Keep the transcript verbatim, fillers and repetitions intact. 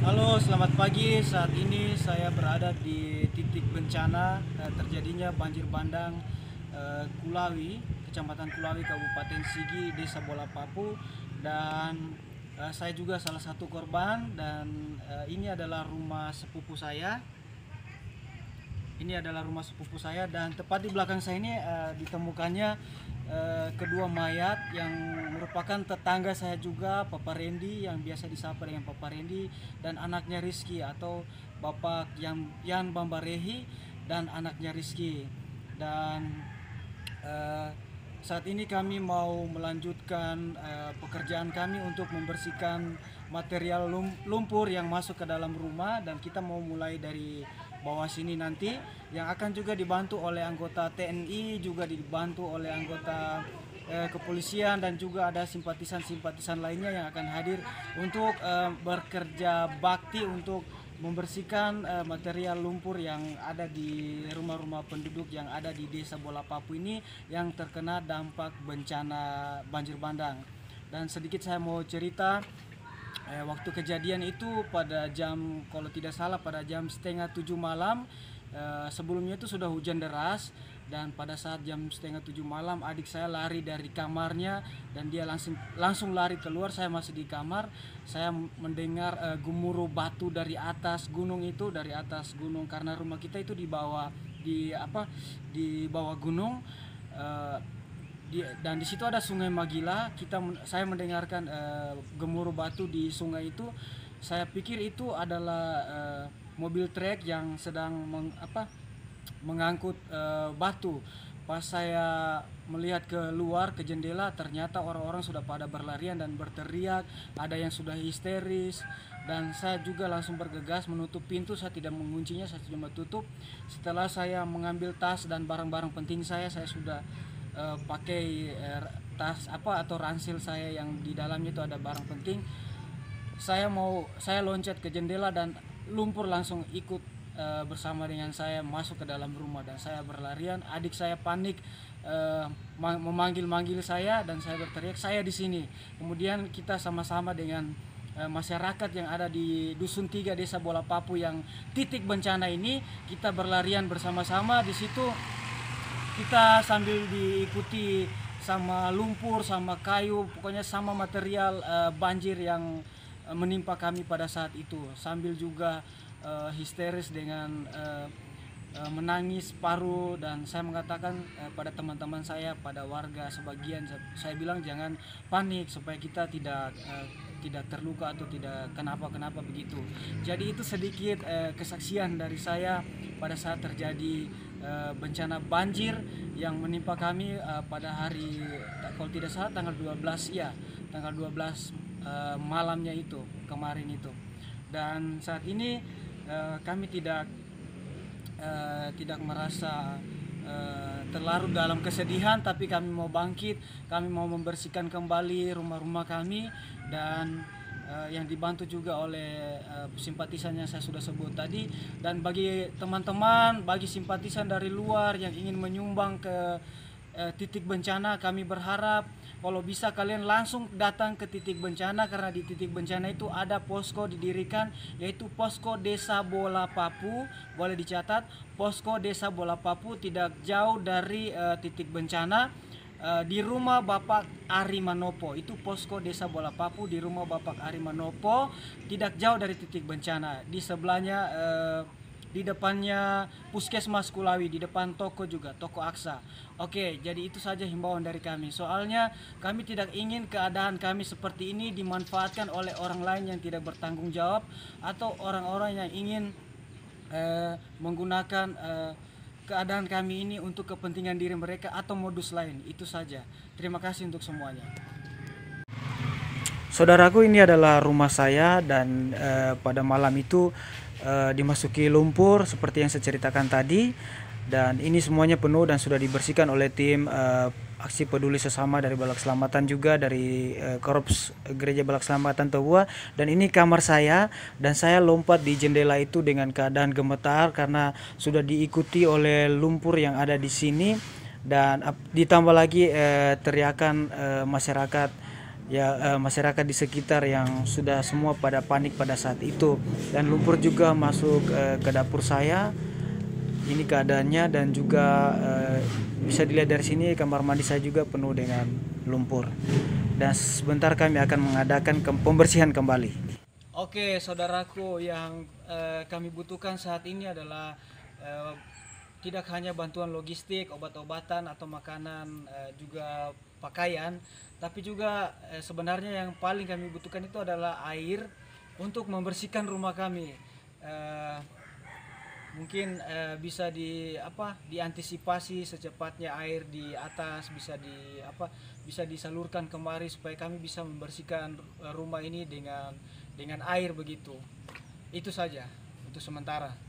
Halo, selamat pagi. Saat ini saya berada di titik bencana eh, terjadinya banjir bandang eh, Kulawi, Kecamatan Kulawi, Kabupaten Sigi, Desa Bola Papu, dan eh, saya juga salah satu korban. Dan eh, ini adalah rumah sepupu saya. Ini adalah rumah sepupu saya dan tepat di belakang saya ini eh, ditemukannya eh, kedua mayat yang merupakan tetangga saya juga, Papa Randy yang biasa disapa dengan Papa Randy, dan anaknya Rizky atau Bapak yang Yan Bambarehi dan anaknya Rizky. Dan eh, saat ini kami mau melanjutkan eh, pekerjaan kami untuk membersihkan material lum- lumpur yang masuk ke dalam rumah, dan kita mau mulai dari bawah sini nanti, yang akan juga dibantu oleh anggota T N I, juga dibantu oleh anggota eh, kepolisian, dan juga ada simpatisan-simpatisan lainnya yang akan hadir untuk eh, bekerja bakti untuk membersihkan eh, material lumpur yang ada di rumah-rumah penduduk yang ada di Desa Bola Papu ini yang terkena dampak bencana banjir bandang. Dan sedikit saya mau cerita, eh, waktu kejadian itu pada jam, kalau tidak salah pada jam setengah tujuh malam. Eh, sebelumnya itu sudah hujan deras, dan pada saat jam setengah tujuh malam adik saya lari dari kamarnya dan dia langsung langsung lari keluar. Saya masih di kamar, saya mendengar eh, gemuruh batu dari atas gunung itu, dari atas gunung, karena rumah kita itu di bawah, di apa di bawah gunung. Eh, di, dan di situ ada Sungai Magila. Kita saya mendengarkan uh, gemuruh batu di sungai itu. Saya pikir itu adalah uh, mobil truk yang sedang meng, apa, mengangkut uh, batu. Pas saya melihat ke luar ke jendela, ternyata orang-orang sudah pada berlarian dan berteriak, ada yang sudah histeris. Dan saya juga langsung bergegas menutup pintu, saya tidak menguncinya, saya cuma tutup. Setelah saya mengambil tas dan barang-barang penting saya, saya sudah uh, pakai uh, tas apa atau ransil saya yang di dalamnya itu ada barang penting. Saya mau saya loncat ke jendela dan lumpur langsung ikut uh, bersama dengan saya masuk ke dalam rumah, dan saya berlarian. Adik saya panik, uh, memanggil-manggil saya, dan saya berteriak, saya di sini. Kemudian kita sama-sama dengan uh, masyarakat yang ada di Dusun Tiga Desa Bola Papu yang titik bencana ini, kita berlarian bersama-sama di situ. Kita sambil diikuti sama lumpur, sama kayu, pokoknya sama material uh, banjir yang uh, menimpa kami pada saat itu, sambil juga uh, histeris dengan uh, uh, menangis paruh. Dan saya mengatakan uh, pada teman-teman saya, pada warga sebagian, saya, saya bilang jangan panik supaya kita tidak uh, tidak terluka atau tidak kenapa-kenapa begitu. Jadi itu sedikit uh, kesaksian dari saya pada saat terjadi uh, bencana banjir yang menimpa kami uh, pada hari, kalau tidak salah tanggal dua belas, ya tanggal dua belas uh, malamnya itu, kemarin itu. Dan saat ini uh, kami tidak uh, tidak merasa uh, terlarut dalam kesedihan, tapi kami mau bangkit, kami mau membersihkan kembali rumah-rumah kami, dan uh, yang dibantu juga oleh uh, simpatisan yang saya sudah sebut tadi. Dan bagi teman-teman, bagi simpatisan dari luar yang ingin menyumbang ke uh, titik bencana, kami berharap kalau bisa kalian langsung datang ke titik bencana, karena di titik bencana itu ada posko didirikan, yaitu posko Desa Bola Papu. Boleh dicatat, posko Desa Bola Papu tidak jauh dari uh, titik bencana. Uh, di rumah Bapak Ari Manopo, itu posko Desa Bola Papu di rumah Bapak Ari Manopo, tidak jauh dari titik bencana. Di sebelahnya, uh, di depannya Puskesmas Kulawi, di depan toko juga, toko Aksa. Oke, jadi itu saja himbauan dari kami. Soalnya kami tidak ingin keadaan kami seperti ini dimanfaatkan oleh orang lain yang tidak bertanggung jawab, atau orang-orang yang ingin uh, menggunakan uh, keadaan kami ini untuk kepentingan diri mereka atau modus lain. Itu saja. Terima kasih untuk semuanya. Saudaraku, ini adalah rumah saya, dan eh, pada malam itu eh, dimasuki lumpur seperti yang saya ceritakan tadi, dan ini semuanya penuh dan sudah dibersihkan oleh tim eh, aksi peduli sesama dari Balak Selamatan, juga dari eh, Korps Gereja Balak Selamatan Toba. Dan ini kamar saya, dan saya lompat di jendela itu dengan keadaan gemetar karena sudah diikuti oleh lumpur yang ada di sini, dan ditambah lagi eh, teriakan eh, masyarakat ya eh, masyarakat di sekitar yang sudah semua pada panik pada saat itu, dan lumpur juga masuk eh, ke dapur saya. Ini keadaannya, dan juga eh, bisa dilihat dari sini kamar mandi saya juga penuh dengan lumpur, dan sebentar kami akan mengadakan ke- pembersihan kembali. Oke, saudaraku, yang eh, kami butuhkan saat ini adalah eh, tidak hanya bantuan logistik, obat-obatan atau makanan, eh, juga pakaian, tapi juga eh, sebenarnya yang paling kami butuhkan itu adalah air untuk membersihkan rumah kami. Eh, Mungkin eh, bisa di apa diantisipasi secepatnya, air di atas bisa di apa bisa disalurkan kemari supaya kami bisa membersihkan eh, rumah ini dengan dengan air begitu. Itu saja untuk sementara.